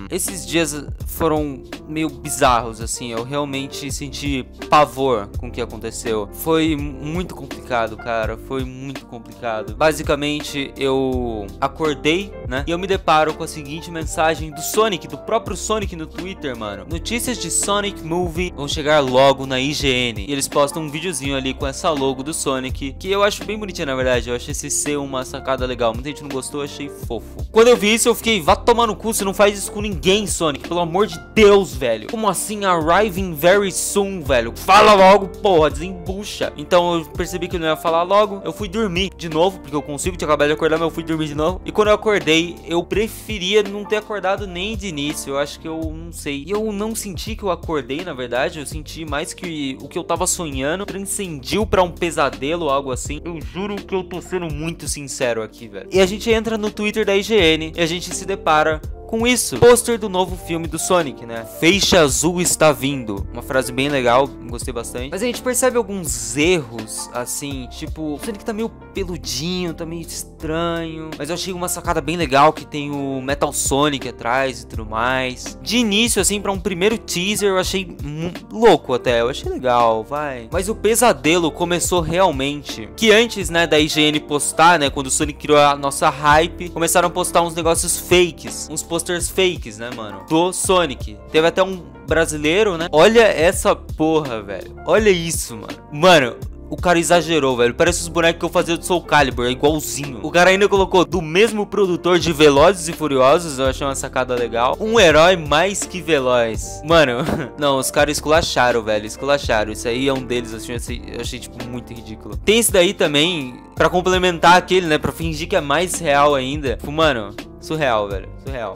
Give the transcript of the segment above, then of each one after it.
Esses dias foram meio bizarros, assim. Eu realmente senti pavor com o que aconteceu. Foi muito complicado, cara. Foi muito complicado. Basicamente, eu acordei, né? E eu me deparo com a seguinte mensagem do Sonic, do próprio Sonic no Twitter, mano. Notícias de Sonic Movie vão chegar logo na IGN. E eles postam um videozinho ali com essa logo do Sonic, que eu acho bem bonitinha, na verdade. Eu achei esse ser uma sacada legal. Muita gente não gostou, eu achei fofo. Quando eu vi isso, eu fiquei, vá tomar no cu, você não faz isso com ninguém, Sonic. Pelo amor de Deus, velho. Como assim, arriving very soon, velho? Fala logo, porra, desembucha. Então eu percebi que eu não ia falar logo. Eu fui dormir de novo, porque eu consigo, tinha acabado de acordar, mas eu fui dormir de novo. E quando eu acordei, eu preferia não ter acordado nem de início. Eu acho que eu não sei. E eu não senti que eu acordei, na verdade. Eu senti mais que o que eu tava sonhando transcendiu pra um pesadelo ou algo assim. Eu juro que eu tô sendo muito sincero aqui, velho. E a gente entra no Twitter da IGN e a gente se depara com isso, pôster do novo filme do Sonic, né? Feixe azul está vindo. Uma frase bem legal, gostei bastante. Mas a gente percebe alguns erros, assim, tipo, o Sonic tá meio peludinho, tá meio estranho. Mas eu achei uma sacada bem legal que tem o Metal Sonic atrás e tudo mais. De início, assim, pra um primeiro teaser, eu achei louco até. Eu achei legal, vai. Mas o pesadelo começou realmente. Que antes, né, da IGN postar, né, quando o Sonic criou a nossa hype, começaram a postar uns negócios fakes, uns posters fakes, né, mano, do Sonic. Teve até um brasileiro, né? Olha essa porra, velho. Olha isso, mano. Mano, o cara exagerou, velho. Parece os bonecos que eu fazia do Soul Calibur, é igualzinho. O cara ainda colocou do mesmo produtor de Velozes e Furiosos, eu achei uma sacada legal. Um herói mais que veloz. Mano, não, os caras esculacharam, velho. Esculacharam. Isso aí é um deles, assim, eu achei, tipo, muito ridículo. Tem esse daí também, pra complementar aquele, né? Pra fingir que é mais real ainda. Tipo, mano, surreal, velho. Surreal.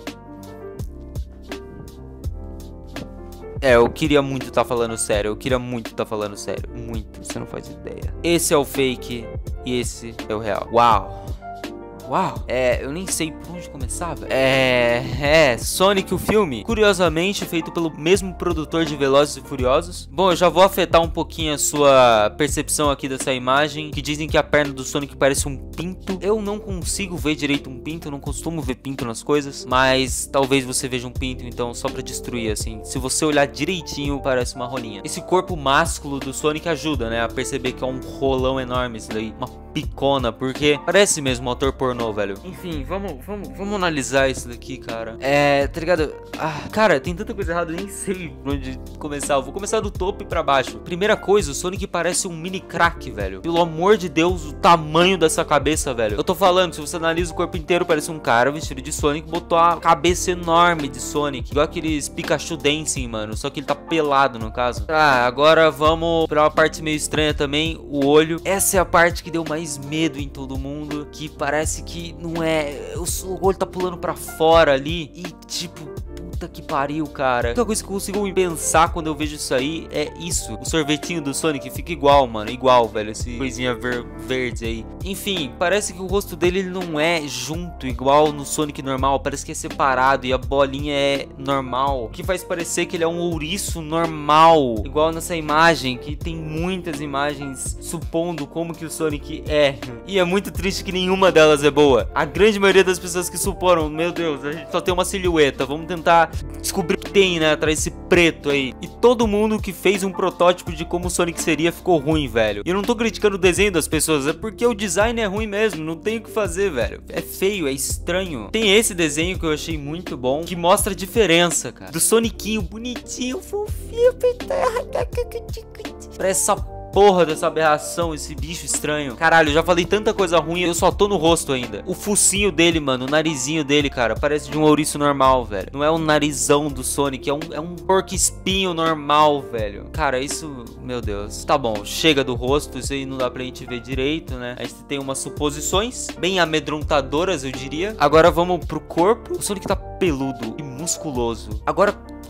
É, eu queria muito estar falando sério. Eu queria muito estar falando sério. Muito, você não faz ideia. Esse é o fake e esse é o real. Uau. Uau, eu nem sei por onde começar, velho. Sonic o filme, curiosamente feito pelo mesmo produtor de Velozes e Furiosos. Bom, eu já vou afetar um pouquinho a sua percepção aqui dessa imagem, que dizem que a perna do Sonic parece um pinto. Eu não consigo ver direito um pinto, eu não costumo ver pinto nas coisas, mas talvez você veja um pinto, então só pra destruir, assim. Se você olhar direitinho, parece uma rolinha. Esse corpo másculo do Sonic ajuda, né, a perceber que é um rolão enorme isso daí, uma picona, porque parece mesmo um ator pornô, velho. Enfim, vamos analisar isso daqui, cara. Tá ligado? Cara, tem tanta coisa errada, eu nem sei por onde começar. Eu vou começar do topo e pra baixo. Primeira coisa, o Sonic parece um mini crack, velho. Pelo amor de Deus, o tamanho dessa cabeça, velho. Eu tô falando, se você analisa o corpo inteiro, parece um cara vestido de Sonic, botou a cabeça enorme de Sonic. Igual aqueles Pikachu Dancing, mano. Só que ele tá pelado, no caso. Tá, agora vamos pra uma parte meio estranha também, o olho. Essa é a parte que deu mais medo em todo mundo, que parece que não é, o olho tá pulando pra fora ali e tipo, puta que pariu, cara. A única coisa que eu consigo pensar quando eu vejo isso aí é isso, o sorvetinho do Sonic fica igual, mano, igual, velho, esse coisinha verde aí. Enfim, parece que o rosto dele ele não é junto, igual no Sonic normal, parece que é separado e a bolinha é normal, o que faz parecer que ele é um ouriço normal, igual nessa imagem, que tem muitas imagens supondo como que o Sonic é, e é muito triste que nenhuma delas é boa. A grande maioria das pessoas que suporam, meu Deus, a gente só tem uma silhueta, vamos tentar descobrir o que tem, né, atrás desse preto aí. E todo mundo que fez um protótipo de como o Sonic seria ficou ruim, velho. E eu não tô criticando o desenho das pessoas, é porque o design é ruim mesmo, não tem o que fazer, velho. É feio, é estranho. Tem esse desenho que eu achei muito bom, que mostra a diferença, cara, do Sonicinho bonitinho, fofinho, parece essa porra dessa aberração, esse bicho estranho. Caralho, eu já falei tanta coisa ruim, eu só tô no rosto ainda. O focinho dele, mano, o narizinho dele, cara, parece de um ouriço normal, velho. Não é um narizão do Sonic, é um porco espinho normal, velho. Cara, isso, meu Deus. Tá bom, chega do rosto, isso aí não dá pra gente ver direito, né? A gente tem umas suposições bem amedrontadoras, eu diria. Agora vamos pro corpo. O Sonic tá peludo e musculoso. Agora,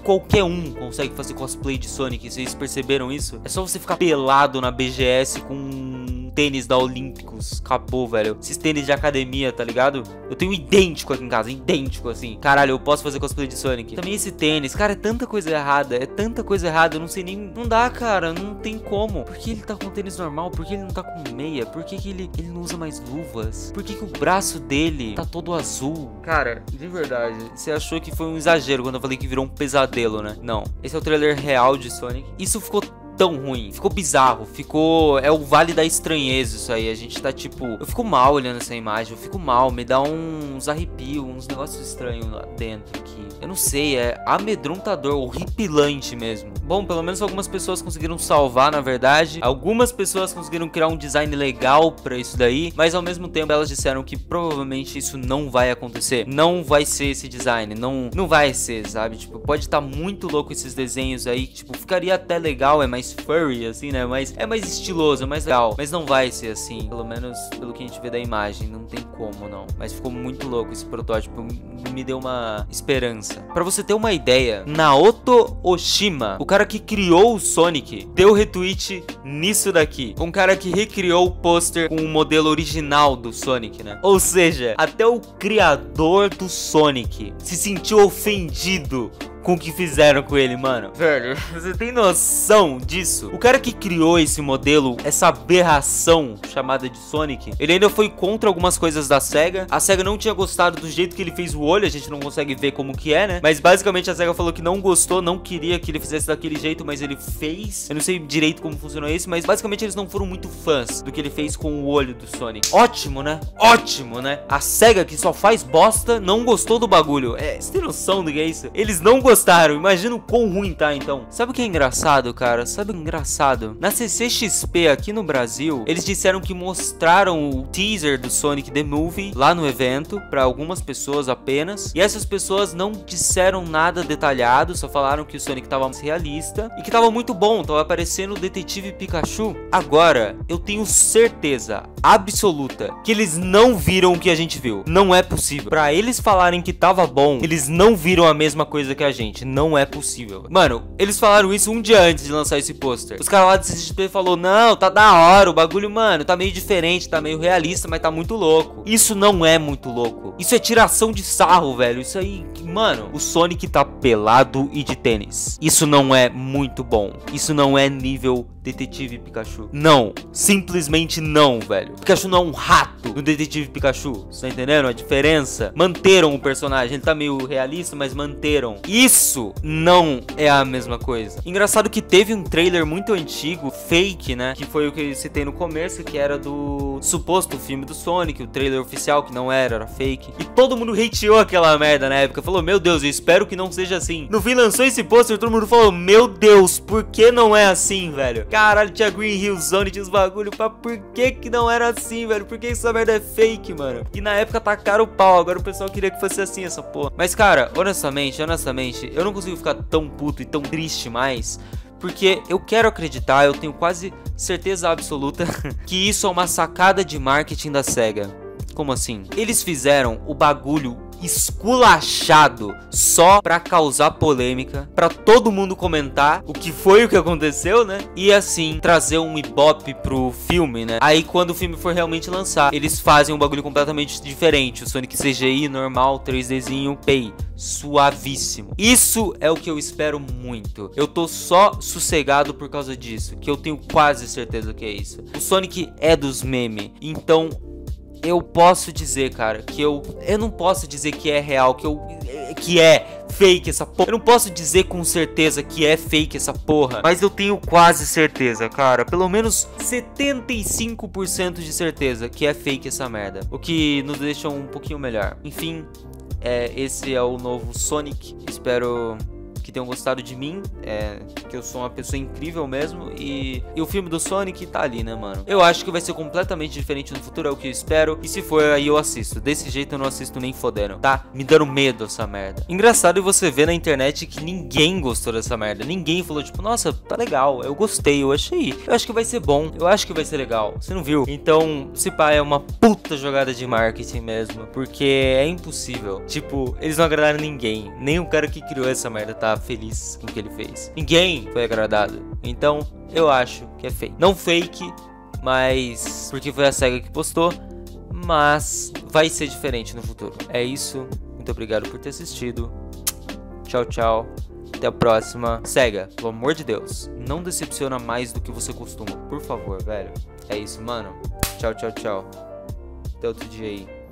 qualquer um consegue fazer cosplay de Sonic. Vocês perceberam isso? É só você ficar pelado na BGS com tênis da Olímpicos. Acabou, velho. Esses tênis de academia, tá ligado? Eu tenho idêntico aqui em casa, idêntico assim. Caralho, eu posso fazer cosplay de Sonic. Também esse tênis, cara, é tanta coisa errada. É tanta coisa errada, eu não sei nem... Não dá, cara, não tem como. Por que ele tá com tênis normal? Por que ele não tá com meia? Por que ele não usa mais luvas? Por que o braço dele tá todo azul? Cara, de verdade, você achou que foi um exagero quando eu falei que virou um pesadelo, né? Não. Esse é o trailer real de Sonic. Isso ficou tão ruim, ficou bizarro, ficou... É o vale da estranheza isso aí, a gente tá tipo... Eu fico mal olhando essa imagem, eu fico mal, me dá uns arrepios, uns negócios estranhos lá dentro aqui. Eu não sei, é amedrontador, horripilante mesmo. Bom, pelo menos algumas pessoas conseguiram salvar, na verdade. Algumas pessoas conseguiram criar um design legal pra isso daí, mas ao mesmo tempo elas disseram que provavelmente isso não vai acontecer. Não vai ser esse design, não vai ser, sabe? Tipo, pode estar muito louco esses desenhos aí, tipo, ficaria até legal, é mais furry, assim, né? Mas é mais estiloso, é mais legal. Mas não vai ser assim, pelo menos pelo que a gente vê da imagem. Não tem como, não. Mas ficou muito louco esse protótipo, me deu uma esperança. Pra você ter uma ideia, Naoto Oshima, o cara que criou o Sonic, deu retweet nisso daqui. Um cara que recriou o pôster com o modelo original do Sonic, né? Ou seja, até o criador do Sonic se sentiu ofendido com o que fizeram com ele, mano. Velho, você tem noção disso? O cara que criou esse modelo, essa aberração chamada de Sonic, ele ainda foi contra algumas coisas da SEGA. A SEGA não tinha gostado do jeito que ele fez o olho, a gente não consegue ver como que é, né? Mas basicamente a SEGA falou que não gostou, não queria que ele fizesse daquele jeito, mas ele fez. Eu não sei direito como funcionou isso, mas basicamente eles não foram muito fãs do que ele fez com o olho do Sonic. Ótimo, né? Ótimo, né? A SEGA, que só faz bosta, não gostou do bagulho. Você tem noção do que é isso? Eles não gostaram, imagina o quão ruim tá, então. Sabe o que é engraçado, cara? Sabe o que é engraçado? Na CCXP aqui no Brasil, eles disseram que mostraram o teaser do Sonic The Movie lá no evento, pra algumas pessoas apenas, e essas pessoas não disseram nada detalhado, só falaram que o Sonic tava mais realista e que tava muito bom, tava aparecendo o Detetive Pikachu. Agora, eu tenho certeza absoluta que eles não viram o que a gente viu. Não é possível. Pra eles falarem que tava bom, eles não viram a mesma coisa que a gente. Não é possível. Mano, eles falaram isso um dia antes de lançar esse pôster. Os caras lá do CCXP falou: não, tá da hora o bagulho, mano, tá meio diferente, tá meio realista, mas tá muito louco. Isso não é muito louco. Isso é tiração de sarro, velho. Isso aí, mano, o Sonic tá pelado e de tênis. Isso não é muito bom. Isso não é nível Detetive Pikachu. Não, simplesmente não, velho. Pikachu não é um rato no Detetive Pikachu. Você tá entendendo a diferença? Manteram o personagem, ele tá meio realista, mas manteram. Isso não é a mesma coisa. Engraçado que teve um trailer muito antigo, fake, né? Que foi o que eu citei no começo, que era do suposto filme do Sonic, o trailer oficial, que não era fake. E todo mundo hateou aquela merda na época. Falou: meu Deus, eu espero que não seja assim. No fim lançou esse pôster, todo mundo falou: meu Deus, por que não é assim, velho? Caralho, tinha Green Hill Zone, tinha os bagulho, pá, por que não era assim, velho? Por que essa merda é fake, mano? E na época tacaram o pau, agora o pessoal queria que fosse assim essa porra. Mas, cara, honestamente, eu não consigo ficar tão puto e tão triste mais, porque eu quero acreditar, eu tenho quase certeza absoluta que isso é uma sacada de marketing da SEGA. Como assim? Eles fizeram o bagulho esculachado só pra causar polêmica, pra todo mundo comentar o que foi o que aconteceu, né? E assim, trazer um ibope pro filme, né? Aí quando o filme for realmente lançar, eles fazem um bagulho completamente diferente. O Sonic CGI normal, 3Dzinho, pay, suavíssimo. Isso é o que eu espero muito. Eu tô só sossegado por causa disso, que eu tenho quase certeza que é isso. O Sonic é dos memes, então eu posso dizer, cara, que eu não posso dizer que é real, que é fake essa porra. Eu não posso dizer com certeza que é fake essa porra, mas eu tenho quase certeza, cara, pelo menos 75% de certeza que é fake essa merda, o que nos deixa um pouquinho melhor. Enfim, esse é o novo Sonic. Espero que tenham gostado de mim, que eu sou uma pessoa incrível mesmo, e o filme do Sonic tá ali, né, mano? Eu acho que vai ser completamente diferente no futuro, é o que eu espero, e se for, aí eu assisto. Desse jeito eu não assisto nem fodendo, tá? Me dando medo essa merda. Engraçado você ver na internet que ninguém gostou dessa merda, ninguém falou tipo, nossa, tá legal, eu gostei, eu acho que vai ser bom, eu acho que vai ser legal, você não viu? Então, se pá, é uma puta jogada de marketing mesmo, porque é impossível, tipo, eles não agradaram ninguém, nem o cara que criou essa merda tá tá feliz com o que ele fez. Ninguém foi agradado. Então, eu acho que é fake. Não fake, mas porque foi a SEGA que postou, mas vai ser diferente no futuro. É isso. Muito obrigado por ter assistido. Tchau, tchau. Até a próxima. SEGA, pelo amor de Deus, não decepciona mais do que você costuma. Por favor, velho. É isso, mano. Tchau, tchau, tchau. Até outro dia aí.